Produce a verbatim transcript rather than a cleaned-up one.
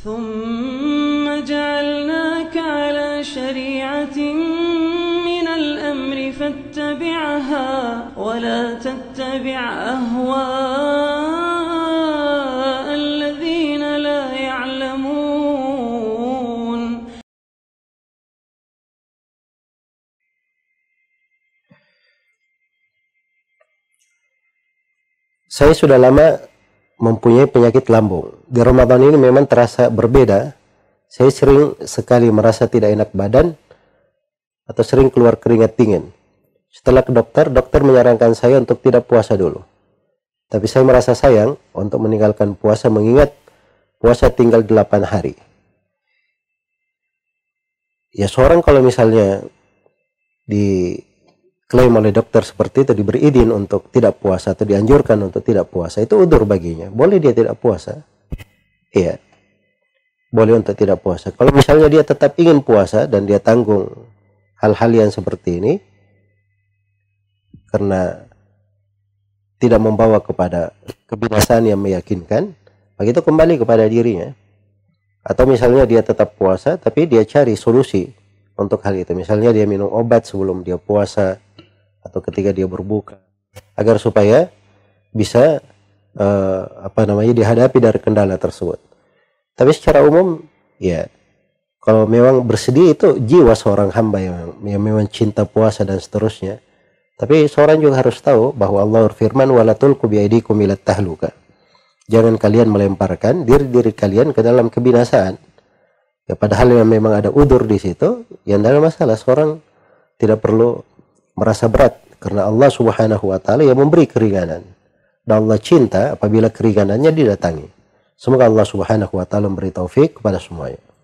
ثم جعلناك على شريعة من الأمر فاتبعها ولا تتبع أهواء الذين لا يعلمون. Saya sudah lama mempunyai penyakit lambung. Di Ramadan ini memang terasa berbeda. Saya sering sekali merasa tidak enak badan atau sering keluar keringat dingin. Setelah ke dokter, dokter menyarankan saya untuk tidak puasa dulu. Tapi saya merasa sayang untuk meninggalkan puasa mengingat puasa tinggal delapan hari. Ya, seorang kalau misalnya diklaim oleh dokter seperti itu, diberi izin untuk tidak puasa atau dianjurkan untuk tidak puasa, itu udzur baginya. Boleh dia tidak puasa. Iya. Boleh untuk tidak puasa. Kalau misalnya dia tetap ingin puasa dan dia tanggung hal-hal yang seperti ini karena tidak membawa kepada kebinasaan yang meyakinkan, begitu kembali kepada dirinya. Atau misalnya dia tetap puasa tapi dia cari solusi untuk hal itu. Misalnya dia minum obat sebelum dia puasa atau ketika dia berbuka agar supaya bisa uh, apa namanya dihadapi dari kendala tersebut. Tapi secara umum ya, kalau memang bersedih itu jiwa seorang hamba yang, yang memang cinta puasa dan seterusnya. Tapi seorang juga harus tahu bahwa Allah berfirman, wala tulqu biaidikum ilat tahluka. Jangan kalian melemparkan diri-diri kalian ke dalam kebinasaan. Ya, padahal yang memang ada udzur di situ, yang dalam masalah seorang tidak perlu merasa berat karena Allah Subhanahu wa taala yang memberi keringanan. Dan Allah cinta apabila keringanannya didatangi. Semoga Allah Subhanahu wa taala memberi taufik kepada semuanya.